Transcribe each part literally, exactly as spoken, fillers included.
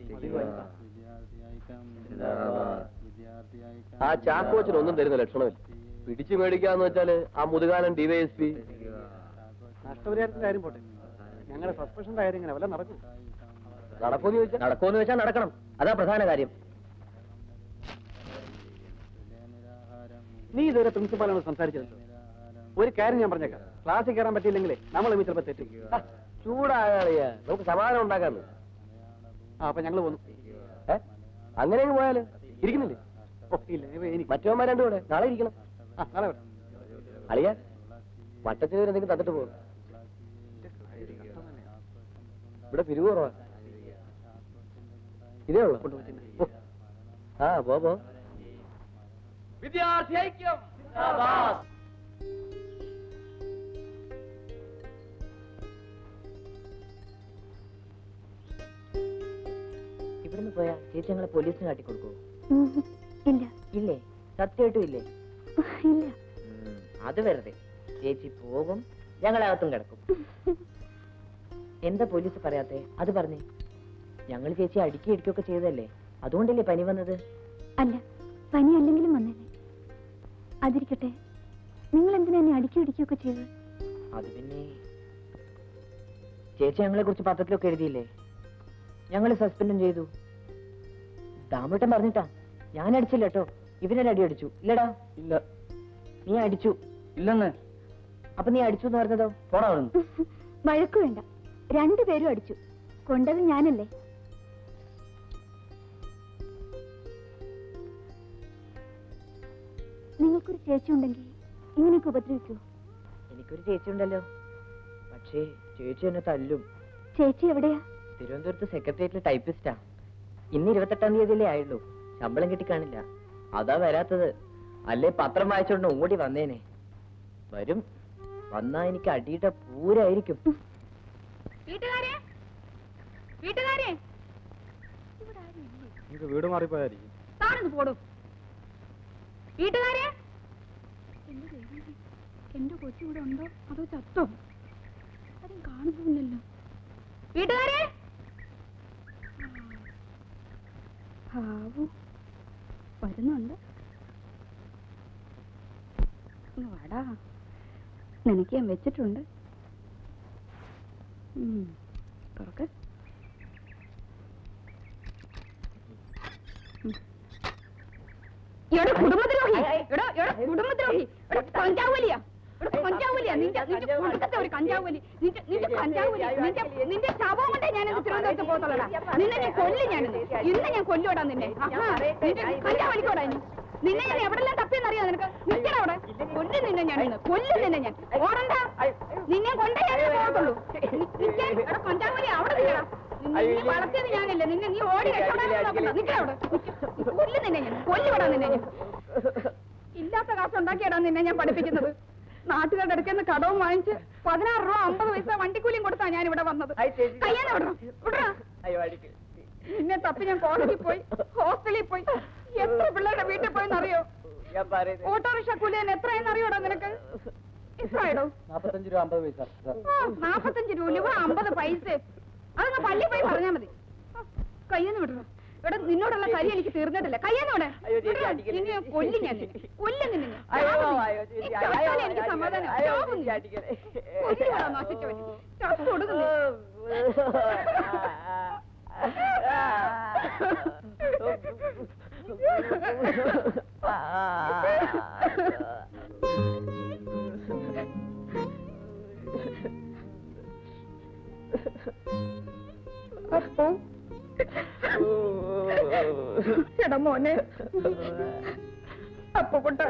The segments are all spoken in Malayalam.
ആ ചാക്കോച്ചിന് ഒന്നും തരുന്ന ലക്ഷണമില്ല. പിടിച്ചു മേടിക്കാന്ന് വെച്ചാല് ആ മുതുകാലൻ ഡിവൈഎസ്പി. നഷ്ടപരിഹാരത്തിന്റെ കാര്യം പോട്ടെ, ഞങ്ങളുടെ സസ്പെൻഷന്റെ കാര്യം ഇങ്ങനെ വല്ല നടക്കും? നടക്കുമെന്ന് ചോദിച്ചാൽ നടക്കുമെന്ന് വെച്ചാൽ നടക്കണം. അതാ പ്രധാന കാര്യം. നീ ഇതുവരെ പ്രിൻസിപ്പാളോട് സംസാരിച്ചത്? ഒരു കാര്യം ഞാൻ പറഞ്ഞേക്കാം, ക്ലാസ്സിൽ കയറാൻ പറ്റിയില്ലെങ്കിലേ നമ്മൾ ചിലപ്പോൾ തെറ്റും. ചൂടാകാളിയാ, നമുക്ക് സമാധാനം ഉണ്ടാക്കാന്ന്. ആ അപ്പൊ ഞങ്ങൾ പോന്നു. ഏ അങ്ങനെ പോയാല് ഇരിക്കുന്നില്ലേ? ഓ ഇല്ല, എനിക്ക് മറ്റവന്മാർ രണ്ടും കൂടെ നാളെ ഇരിക്കണം. ആ നാളെ വരാം. അളിയാ വട്ടത്തിന് എന്തെങ്കിലും തന്നിട്ട് പോകും. ഇവിടെ പിരിവ് കുറവാ. ഇതേ ഉള്ളു. ആ പോ പോ. വിദ്യാർത്ഥി ഐക്യം ഇവിടുന്ന് പോയാ ചേച്ചി ഞങ്ങളെ പോലീസിന് കാട്ടിക്കൊടുക്കോ? ഇല്ല. ഇല്ലേ? സത്യമായിട്ടും ഇല്ലേ? ഇല്ല. അത് വെറുതെ. ചേച്ചി പോകും, ഞങ്ങളകത്തും കിടക്കും. എന്താ പോലീസ് പറയാത്തെ? അത് പറഞ്ഞേ. ഞങ്ങൾ ചേച്ചി അടുക്കി ഇടിക്കുകയൊക്കെ ചെയ്തല്ലേ, അതുകൊണ്ടല്ലേ പനി വന്നത്? അല്ല, പനി അല്ലെങ്കിലും വന്നേനെ. അതിരിക്കട്ടെ, നിങ്ങൾ എന്തിനാ എന്നെ അടുക്കി ഇടിക്കുകയൊക്കെ ചെയ്തത്? അത് പിന്നെ ചേച്ചി ഞങ്ങളെ കുറിച്ച് പത്രത്തിലൊക്കെ എഴുതിയില്ലേ, ഞങ്ങൾ സസ്പെൻഡും ചെയ്തു. ദാമേട്ടൻ പറഞ്ഞിട്ടാ. ഞാൻ അടിച്ചില്ല കേട്ടോ, ഇവനൊരു അടി അടിച്ചു. ഇല്ലടാ? ഇല്ല. നീ അടിച്ചു? ഇല്ലെന്ന്. അപ്പൊ നീ അടിച്ചു എന്ന് പറഞ്ഞതോ? പോടാ. വഴക്കു വേണ്ട, രണ്ടുപേരും അടിച്ചു. കൊണ്ടത് ഞാനല്ലേ. നിങ്ങൾക്കൊരു ചേച്ചി ഉണ്ടെങ്കിൽ ഇങ്ങനെയൊക്കെ ഉപദ്രവിക്കൂ? എനിക്കൊരു ചേച്ചി ഉണ്ടല്ലോ, പക്ഷേ ചേച്ചി എന്നെ തല്ലും. ചേച്ചി എവിടെയാ? തിരുവനന്തപുരത്ത് സെക്രട്ടേറിയറ്റിലെ ടൈപ്പിസ്റ്റാ. ഇന്ന് ഇരുപത്തെട്ടാം തീയതിയിലേ ആയുള്ളൂ, ശമ്പളം കിട്ടിക്കാണില്ല. അതാ വരാത്തത്. അല്ലേ പത്രം വായിച്ചോണ്ട് ഓടി വന്നേനെ. വരും, വന്നാ എനിക്ക് അടിയുടെ പൂരായിരിക്കും. വീട് മാറിപ്പോയായിരിക്കും. വീട്ടുകാരെ, എന്റെ കൊച്ചു ഇവിടെ ഉണ്ടോ അതോ ചത്തോ? ആരും കാണുന്നില്ലല്ലോ. വീട്ടുകാരെ, വരുന്നുണ്ട്. വാടാ, നിനക്ക് ഞാൻ വെച്ചിട്ടുണ്ട്. തുറക്ക്. ഇവിടെ കുടുംബദ്രോഹി, ഇവിടെ ഇവിടെ കുടുംബദ്രോഹി, ഇവിടെ കഞ്ചാവലിയാ, ഇവിടെ കഞ്ചാവലിയാ. നിന്റെ നിന്റെ കൊടുക്കത്തെ ഒരു കഞ്ചാവലി, നിന്റെ നിന്റെ കഞ്ചാവലി, നിന്റെ നിന്റെ ശവം കൊണ്ടേ ഞാൻ തിരുവനന്തപുരത്ത് പോകത്തുള്ളതാ. നിന്നെ ഞാൻ കൊല്ലി, ഞാൻ ഇന്ന് ഞാൻ കൊല്ലോടാ നിന്നെ. നിന്റെ കഞ്ചാവലിക്കോടാ ഇനി. നിന്നെ ഞാൻ എവിടെല്ലാം തപ്പിയെന്നറിയാം നിനക്ക്? നിൽക്കണ അവിടെ, കൊല്ലും നിന്നെ ഞാൻ, ഇന്ന് കൊല്ലും നിന്നെ ഞാൻ. ഓടണ്ട, നിന്നെ കൊണ്ടേ ഞാൻ പോകത്തുള്ളൂ. നിൽക്കാൻ ഇവിടെ കഞ്ചാവലി അവിടെ നിൽക്കണം. നിന്നെ വളർത്തിയത് ഞാനല്ലേ, നിന്നെ നീ ഓടി രക്ഷപ്പെടാൻ നോക്കണ്ട. നിൽക്കണ അവിടെ, കൊല്ലും നിന്നെ ഞാൻ, കൊല്ലുവിടാ നിന്നെ ഞാൻ. ഇല്ലാത്ത കാശ് ഉണ്ടാക്കിയടാ നിന്നെ ഞാൻ പഠിപ്പിക്കുന്നത്. നാട്ടുകാരുടെ അടുക്കുന്ന കടവും വാങ്ങിച്ച് പതിനാറ് രൂപ അമ്പത് പൈസ വണ്ടിക്കൂലിയും കൊടുത്താ ഞാൻ ഇവിടെ വന്നത്. കയ്യാനെ വിടണം, വിടറാ. നിന്നെ തപ്പി ഞാൻ കോളേജിൽ പോയി, ഹോസ്റ്റലിൽ പോയി, എത്ര പിള്ളേരുടെ വീട്ടിൽ പോയെന്നറിയോ? ഓട്ടോറിക്ഷ കൂലി തന്നെ എത്രയെന്നറിയോടാ നിനക്ക്? എത്രയാടോ? നാപ്പത്തഞ്ച് രൂപ അമ്പത് പൈസ. നാപ്പത്തഞ്ച് രൂപ അമ്പത് പൈസ. അതങ്ങ് പള്ളി പോയി പറഞ്ഞാ മതി. കയ്യെന്ന് വിടണം. ഇവിടെ നിന്നോടുള്ള കാര്യം എനിക്ക് തീർന്നിട്ടില്ല. കയ്യെന്നോടെ നിന്നെ കൊല്ലി, ഞാൻ കൊല്ലം നിന്നെ. എനിക്ക് സമാധാനം കൊടുക്കുന്നു. അപ്പോ എടാ മോനെ, അപ്പൊ കുട്ട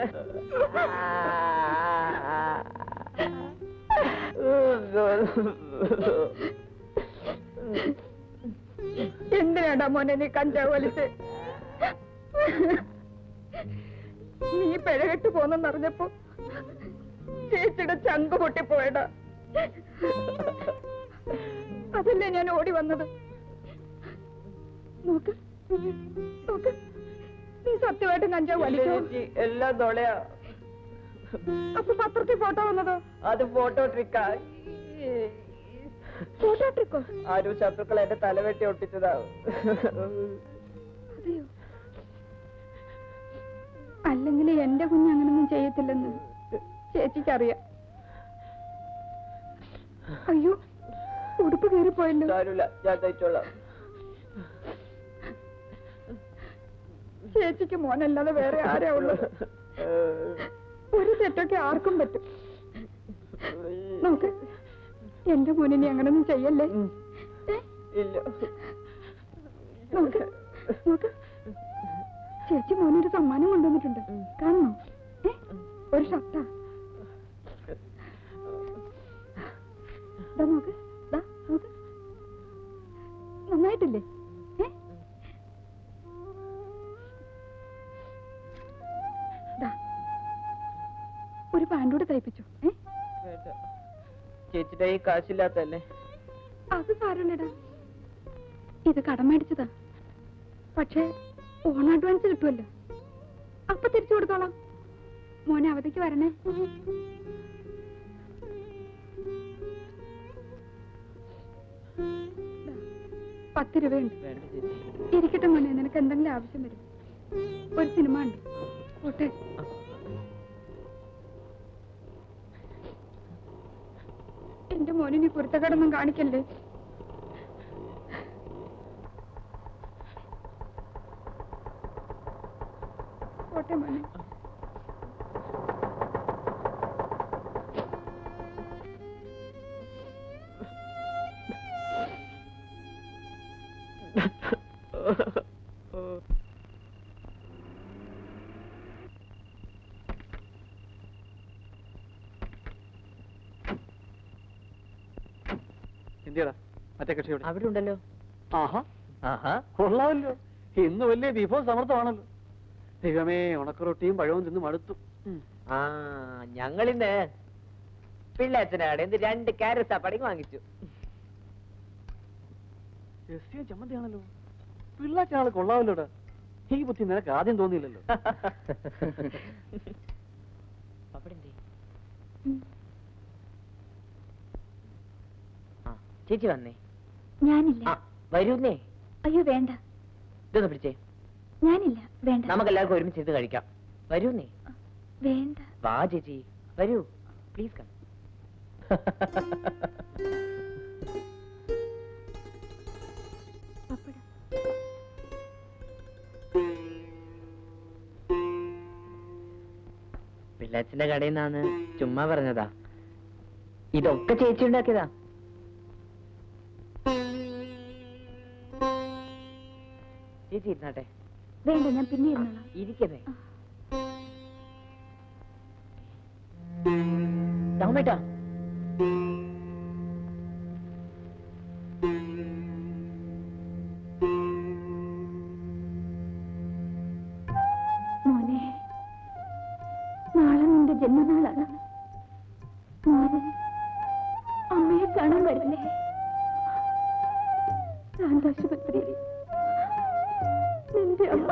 എന്തിനാടാ മോനെ നീ കഞ്ചാവ് വലിച്ച്? നീ പിഴകെട്ട് പോന്നെന്നറിഞ്ഞപ്പോ ചേച്ചിയുടെ ചങ്ക് പൊട്ടിപ്പോയടാ. അതല്ലേ ഞാൻ ഓടി വന്നത്. നോക്ക് നോക്ക്, നീ സത്യമായിട്ടും കഞ്ചാവ് വലിച്ചോ? എല്ലാം തൊളയാ. അപ്പൊ പത്രത്തിൽ ഫോട്ടോ വന്നതോ? അത് ഫോട്ടോ ട്രിക്കാ. ഫോട്ടോ ട്രിക്കോ? ആരും ശത്രുക്കൾ എന്റെ തലവെട്ടി ഒട്ടിച്ചതാവും. അതെയോ? അല്ലെങ്കിൽ എന്റെ കുഞ്ഞ് അങ്ങനൊന്നും ചെയ്യത്തില്ലെന്ന് ചേച്ചിക്കറിയാം. അയ്യോ, ഉടുപ്പ് കയറിപ്പോയല്ലോ. സാരമില്ല, ഞാൻ തയ്ച്ചോളാം. ചേച്ചിക്ക് മോനല്ലാതെ വേറെ ആരാ ഉള്ളത്? ഒരു തെറ്റൊക്കെ ആർക്കും പറ്റും. നോക്ക്, എന്റെ മോനിനി അങ്ങനൊന്നും ചെയ്യല്ലേ. ഇല്ല, നോക്ക് നോക്ക്, ചേച്ചി മോനൊരു സമ്മാനം കൊണ്ടുവന്നിട്ടുണ്ട്. കാണണോ? ഏ, ഒരു ഷർട്ടാ. നോക്ക്, ദാ നോക്ക്, നന്നായിട്ടില്ലേ? ഏ, ദാ ഒരു പാൻറ്റൂടെ തയ്പ്പിച്ചു. ഏ, ചേച്ചിയുടെ ഈ കാശില്ലാത്തല്ലേ? അത് സാരമില്ലടാ, ഇത് കടം മേടിച്ചതാ. പക്ഷേ ഓൺ അഡ്വാൻസ് കിട്ടുമല്ലോ, അപ്പൊ തിരിച്ചു കൊടുത്തോളാം. മോനെ അവധിക്ക് വരണേ. പത്ത് രൂപയുണ്ട്. ഇരിക്കട്ടെ മോനെ, നിനക്ക് എന്തെങ്കിലും ആവശ്യം വരും. ഒരു സിനിമ ഉണ്ട്, പോട്ടെ. എന്റെ മോനിനി കുരുത്തക്കേടൊന്നും കാണിക്കല്ലേ. പോട്ടെ മോനെ. എന്തിയടാ മറ്റേ കക്ഷിയോട്? അവിടെ ഉണ്ടല്ലോ. ആഹാ ആഹാ, കൊള്ളാമല്ലോ. ഇന്ന് വലിയ വിഭവ സമർത്ഥമാണല്ലോ. ദൈവമേ, ഉണക്കറൊട്ടിയും പഴവും തിന്ന് മടുത്തു. ആ ഞങ്ങളിന്ന് പിള്ളേച്ചനാടെ എന്ത് രണ്ട് ക്യാരറ്റ് സാപ്പാടിങ് വാങ്ങിച്ചു. രസ്യ ചമ്മന്തിയാണല്ലോ. പിള്ളാച്ചാള് കൊള്ളാമല്ലോടാ. ഈ ബുദ്ധി നിനക്ക് ആദ്യം തോന്നിയില്ലല്ലോ. ചേച്ചി വന്നേ? ഞാനില്ല. വരൂന്നേ. അയ്യോ വേണ്ട. ഇതൊന്ന് പിടിച്ചേ. ഞാനില്ല, വേണ്ട. നമുക്ക് എല്ലാവർക്കും ഒരുമിച്ച് ഇത് കഴിക്കാം. വരൂന്നേ. വേണ്ട. വാ ചേച്ചി, വരൂ പ്ലീസ്. കം. പിള്ളാച്ചിന്റെ കടയിൽ നിന്നാണ്, ചുമ്മാ പറഞ്ഞതാ. ഇതൊക്കെ ചേച്ചി ഉണ്ടാക്കിയതാ. ചേച്ചി ഇരുന്നാട്ടെ. വേണ്ട, ഞാൻ പിന്നെ ഇരുന്നോളാം. ഇരിക്കതേ. ദാമേട്ടാ, മോനെ, നാളെ നിന്റെ ജന്മനാളാണ്. മോനെ അമ്മയെ കാണാൻ വരില്ലേ? ശാന്താശുപത്രിയിൽ നിന്റെ അമ്മ.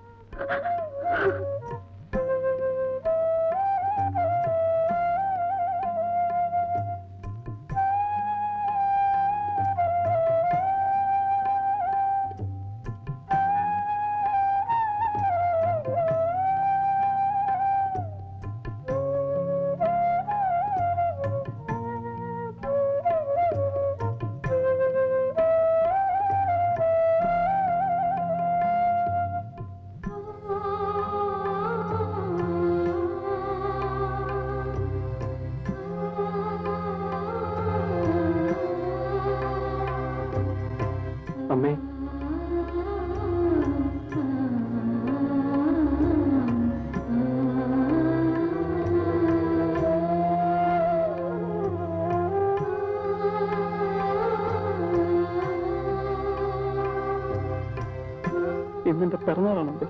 അമ്മേ, ഇന്നെന്റെ പിറന്നാളാണമ്മേ.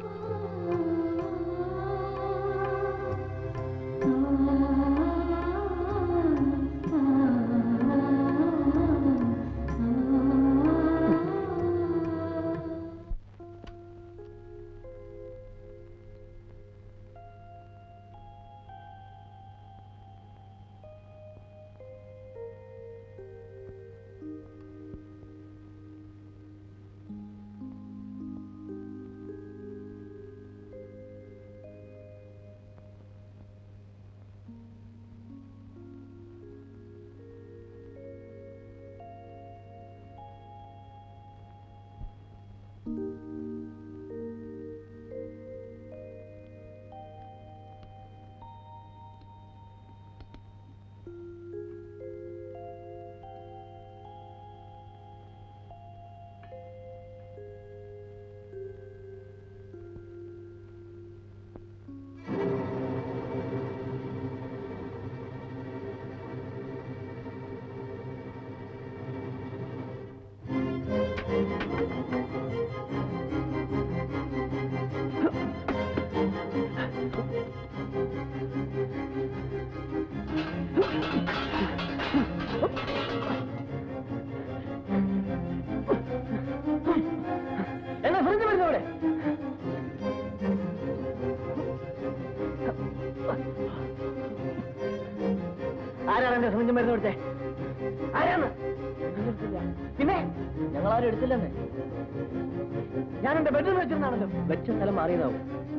ആരെങ്കിലും മരുന്ന് കൊടുത്തേ? ആരാന്ന്? പിന്നെ ഞങ്ങളാരും എടുത്തില്ലെന്ന്. ഞാൻ എന്റെ ബെഡ്റൂം വെച്ചിരുന്നാണല്ലോ. വെച്ച സ്ഥലം മാറിയതാവും.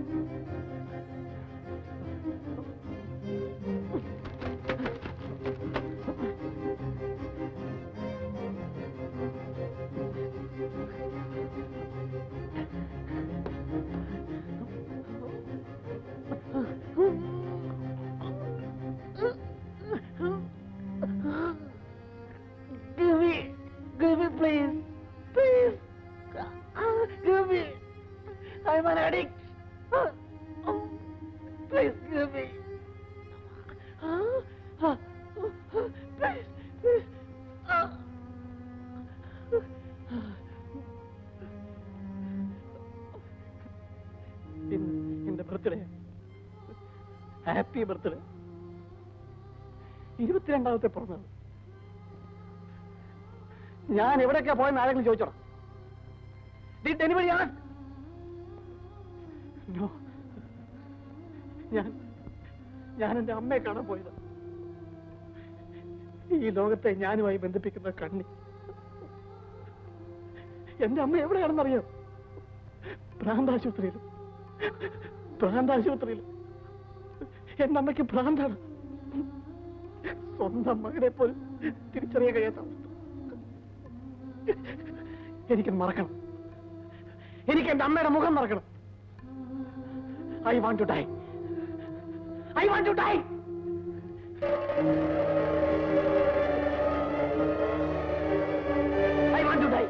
Give me, give me, please, please, give me. I'm an addict. Please give me. Please, please. എന്റെ ബർത്ത്ഡേ, ഹാപ്പി ബർത്ത്ഡേ. ഇരുപത്തിരണ്ടാമത്തെ പിറന്നാൾ. ഞാൻ എവിടെയൊക്കെയാ പോയെന്ന് ആരെങ്കിലും ചോദിച്ചോടാ? Did anybody ask? No. ഞാൻ ഞാൻ എന്റെ അമ്മയെ കാണാൻ പോയത്. ഈ ലോകത്തെ ഞാനുമായി ബന്ധിപ്പിക്കുന്ന കണ്ണി. എന്റെ അമ്മ എവിടെയാണെന്നറിയാം? ഭ്രാന്താശുപത്രിയിൽ. ഭ്രാന്താശുപത്രിയിൽ. എന്റെ അമ്മയ്ക്ക് ഭ്രാന്താണ്. സ്വന്തം മകനെ പോലും തിരിച്ചറിയാൻ കഴിയാത്ത അവസ്ഥ. എനിക്ക് മറക്കണം. എനിക്ക് എന്റെ അമ്മയുടെ മുഖം മറക്കണം. I want to die. I want to die. I want to die.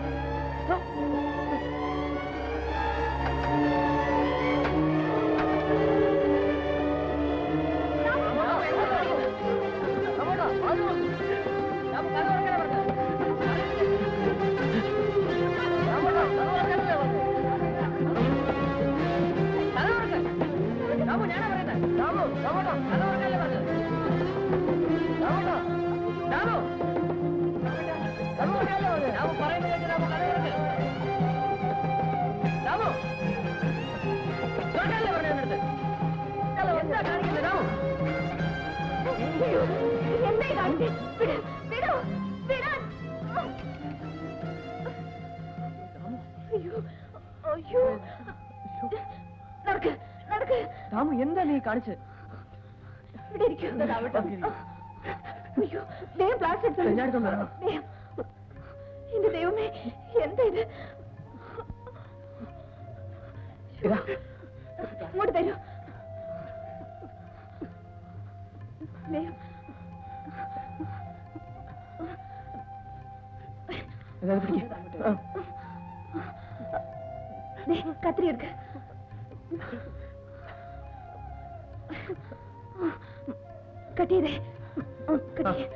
Ramu, എന്താ നീ കാണിച്ചത്? എന്റെ ദൈവമേ, എന്താ ഇത്? ഇങ്ങോട്ട് തരൂ. കത്തിരി എടുക്ക. കട്ട് ചെയ്തേ. കട്ട് ചെയ്യേ.